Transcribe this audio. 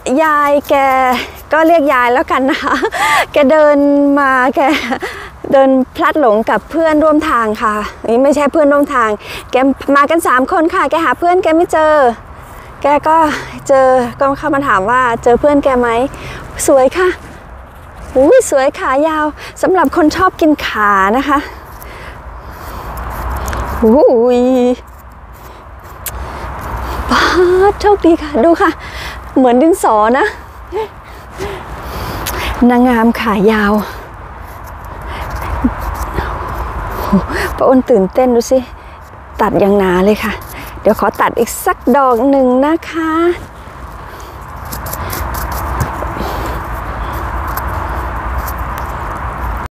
ยายแกก็เรียกยายแล้วกันนะคะแกเดินมาแกเดินพลัดหลงกับเพื่อนร่วมทางค่ะนี่ไม่ใช่เพื่อนร่วมทางแกมากัน3 คนค่ะแกหาเพื่อนแกไม่เจอแกก็เจอก็เข้ามาถามว่าเจอเพื่อนแกไหมสวยค่ะอุ้ยสวยขายาวสำหรับคนชอบกินขานะคะอุ้ยป้าโชคดีค่ะดูค่ะเหมือนดินสอนะนางงามขายาวป้าอ้นตื่นเต้นดูสิตัดอย่างหนาเลยค่ะเดี๋ยวขอตัดอีกสักดอกหนึ่งนะคะ